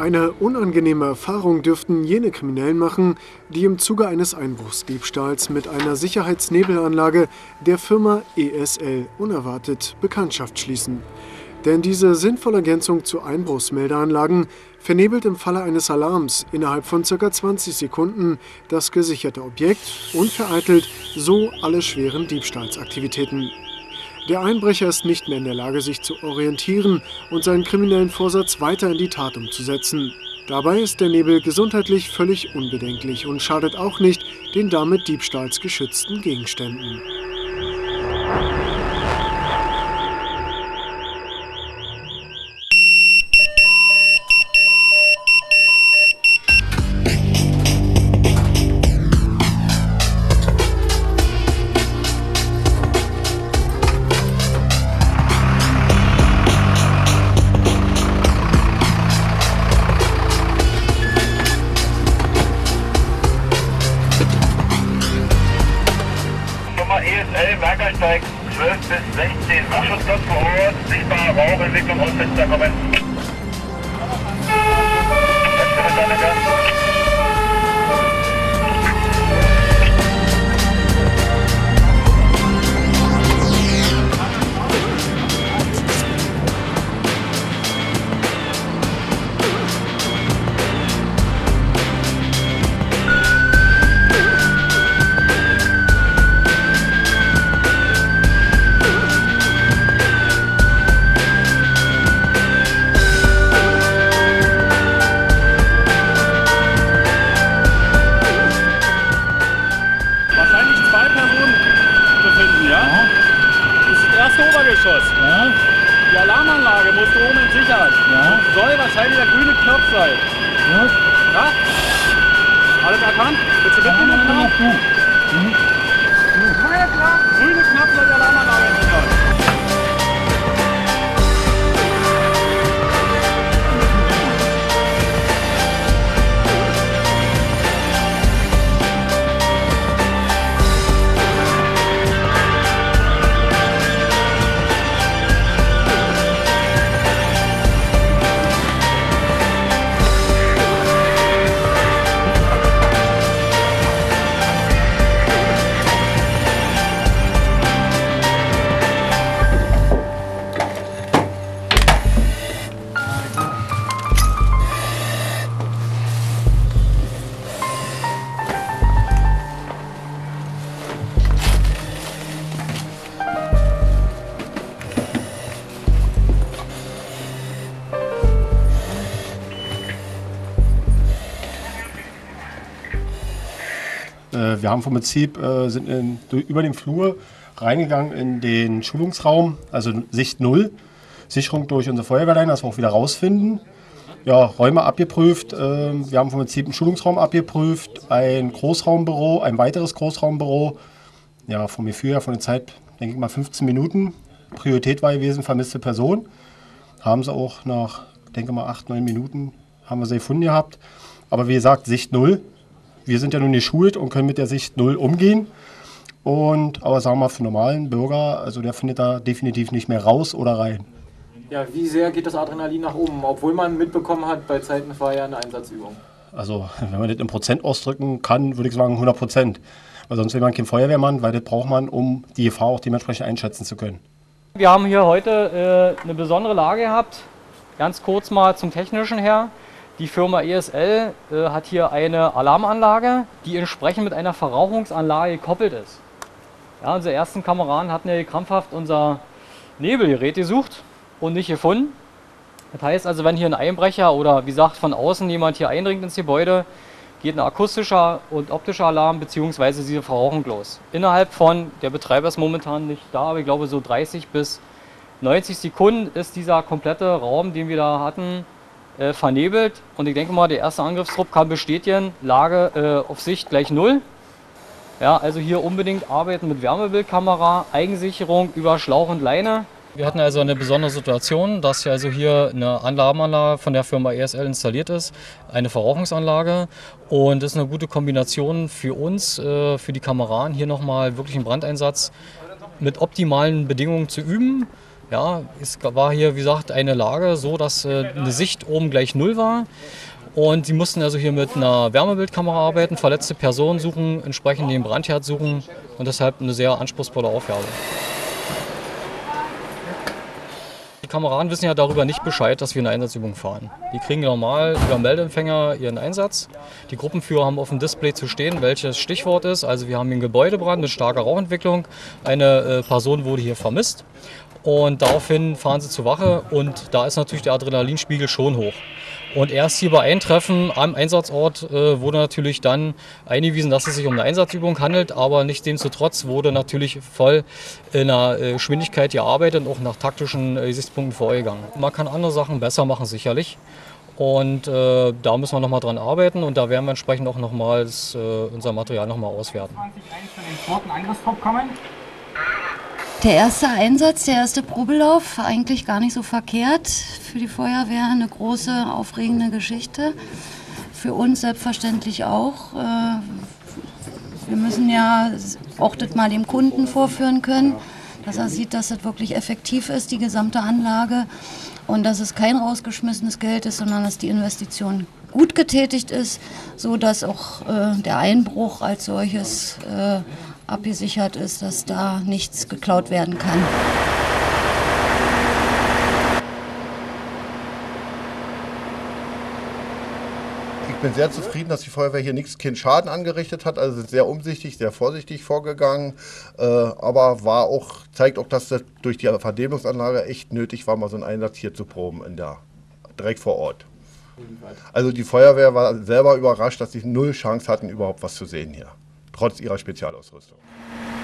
Eine unangenehme Erfahrung dürften jene Kriminellen machen, die im Zuge eines Einbruchsdiebstahls mit einer Sicherheitsnebelanlage der Firma ESL unerwartet Bekanntschaft schließen. Denn diese sinnvolle Ergänzung zu Einbruchsmeldeanlagen vernebelt im Falle eines Alarms innerhalb von ca. 20 Sekunden das gesicherte Objekt und vereitelt so alle schweren Diebstahlsaktivitäten. Der Einbrecher ist nicht mehr in der Lage, sich zu orientieren und seinen kriminellen Vorsatz weiter in die Tat umzusetzen. Dabei ist der Nebel gesundheitlich völlig unbedenklich und schadet auch nicht den damit diebstahlsgeschützten Gegenständen. ESL, Merkersteig 12 bis 16, Wachschutzplatz vor Ort, sichtbare Rauchentwicklung aus Fenster kommen. Obergeschoss. Ja. Die Alarmanlage muss oben in Sicherheit. Ja. Soll wahrscheinlich der grüne Knopf sein. Ja. Ja? Alles erkannt? Willst du mitnehmen? Grüne Knopf soll die Alarmanlage in Sicherheit. Wir haben vom Prinzip über den Flur reingegangen in den Schulungsraum, also Sicht 0, Sicherung durch unsere Feuerwehrleine, dass wir auch wieder rausfinden. Ja, Räume abgeprüft, wir haben vom Prinzip einen Schulungsraum abgeprüft, ein Großraumbüro, ein weiteres Großraumbüro. Ja, vom Gefühl her, von der Zeit, denke ich mal 15 Minuten. Priorität war gewesen, vermisste Person. Haben sie auch nach, denke mal 8, 9 Minuten, haben wir sie gefunden gehabt. Aber wie gesagt, Sicht 0. Wir sind ja nun geschult und können mit der Sicht 0 umgehen. Aber sagen wir mal, für normalen Bürger, also der findet da definitiv nicht mehr raus oder rein. Ja, wie sehr geht das Adrenalin nach oben, obwohl man mitbekommen hat, bei Zeiten war ja eine Einsatzübung? Also wenn man das in Prozent ausdrücken kann, würde ich sagen 100%. Weil sonst wäre man kein Feuerwehrmann, weil das braucht man, um die Gefahr auch dementsprechend einschätzen zu können. Wir haben hier heute eine besondere Lage gehabt. Ganz kurz mal zum Technischen her. Die Firma ESL hat hier eine Alarmanlage, die entsprechend mit einer Verrauchungsanlage gekoppelt ist. Ja, unsere ersten Kameraden hatten ja krampfhaft unser Nebelgerät gesucht und nicht gefunden. Das heißt also, wenn hier ein Einbrecher oder wie gesagt von außen jemand hier eindringt ins Gebäude, geht ein akustischer und optischer Alarm bzw. diese Verrauchung los. Innerhalb von, der Betreiber ist momentan nicht da, aber ich glaube so 30 bis 90 Sekunden ist dieser komplette Raum, den wir da hatten, vernebelt. Und ich denke mal, der erste Angriffstrupp kann bestätigen, Lage auf Sicht gleich 0. Ja, also hier unbedingt arbeiten mit Wärmebildkamera, Eigensicherung über Schlauch und Leine. Wir hatten also eine besondere Situation, dass hier also hier eine Alarmanlage von der Firma ESL installiert ist, eine Verrauchungsanlage, und das ist eine gute Kombination für uns, für die Kameraden, hier nochmal wirklich einen Brandeinsatz mit optimalen Bedingungen zu üben. Ja, es war hier, wie gesagt, eine Lage so, dass eine Sicht oben gleich 0 war. Und sie mussten also hier mit einer Wärmebildkamera arbeiten, verletzte Personen suchen, entsprechend den Brandherd suchen und deshalb eine sehr anspruchsvolle Aufgabe. Die Kameraden wissen ja darüber nicht Bescheid, dass wir eine Einsatzübung fahren. Die kriegen normal über Meldeempfänger ihren Einsatz. Die Gruppenführer haben auf dem Display zu stehen, welches Stichwort ist. Also wir haben hier einen Gebäudebrand mit starker Rauchentwicklung. Eine Person wurde hier vermisst. Und daraufhin fahren sie zur Wache und da ist natürlich der Adrenalinspiegel schon hoch. Und erst hier bei Eintreffen am Einsatzort wurde natürlich dann eingewiesen, dass es sich um eine Einsatzübung handelt, aber nichtsdestotrotz wurde natürlich voll in einer Geschwindigkeit gearbeitet und auch nach taktischen Gesichtspunkten vorgegangen. Man kann andere Sachen besser machen, sicherlich. Und da müssen wir nochmal dran arbeiten und da werden wir entsprechend auch nochmals unser Material nochmal auswerten. 2021 für den zweiten Angriffstrupp kommen. Der erste Einsatz, der erste Probelauf, eigentlich gar nicht so verkehrt. Für die Feuerwehr eine große, aufregende Geschichte. Für uns selbstverständlich auch. Wir müssen ja auch das mal dem Kunden vorführen können, dass er sieht, dass das wirklich effektiv ist, die gesamte Anlage. Und dass es kein rausgeschmissenes Geld ist, sondern dass die Investition gut getätigt ist, sodass auch der Einbruch als solches abgesichert ist, dass da nichts geklaut werden kann. Ich bin sehr zufrieden, dass die Feuerwehr hier keinen Schaden angerichtet hat. Also sind sehr umsichtig, sehr vorsichtig vorgegangen. Aber zeigt auch, dass das durch die Vernebelungsanlage echt nötig war, mal so einen Einsatz hier zu proben, direkt vor Ort. Also die Feuerwehr war selber überrascht, dass sie null Chance hatten, überhaupt was zu sehen hier. Trotz ihrer Spezialausrüstung.